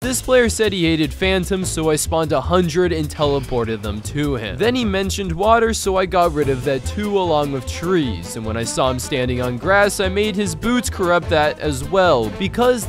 This player said he hated phantoms, so I spawned 100 and teleported them to him. Then he mentioned water, so I got rid of that too, along with trees. And when I saw him standing on grass, I made his boots corrupt that as well, because